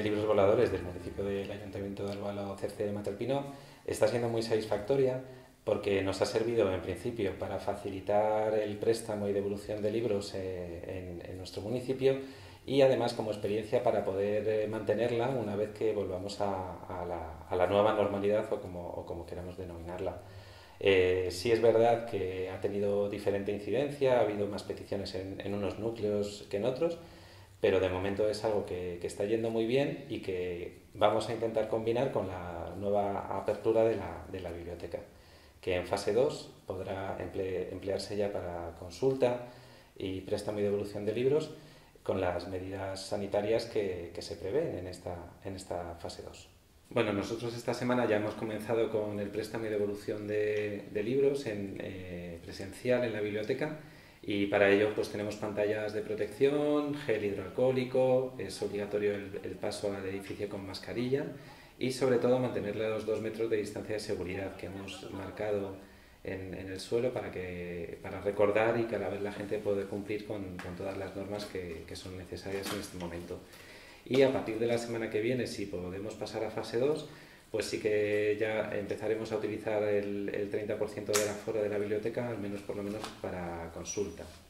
libros voladores del municipio del Ayuntamiento de Albal Cerce de Matalpino está siendo muy satisfactoria porque nos ha servido en principio para facilitar el préstamo y devolución de libros en nuestro municipio y además como experiencia para poder mantenerla una vez que volvamos a la nueva normalidad o como queramos denominarla. Sí es verdad que ha tenido diferente incidencia, ha habido más peticiones en unos núcleos que en otros, pero de momento es algo que está yendo muy bien y que vamos a intentar combinar con la nueva apertura de la biblioteca, que en fase 2 podrá emplearse ya para consulta y préstamo y devolución de libros con las medidas sanitarias que se prevén en esta fase 2. Bueno, nosotros esta semana ya hemos comenzado con el préstamo y devolución de libros presencial en la biblioteca y para ello pues tenemos pantallas de protección, gel hidroalcohólico, es obligatorio el paso al edificio con mascarilla y sobre todo mantener los 2 metros de distancia de seguridad que hemos marcado en el suelo para recordar y cada vez la gente puede cumplir con todas las normas que son necesarias en este momento. Y a partir de la semana que viene, si podemos pasar a fase 2, pues sí que ya empezaremos a utilizar el 30% del aforo de la biblioteca, al menos por lo menos para consulta.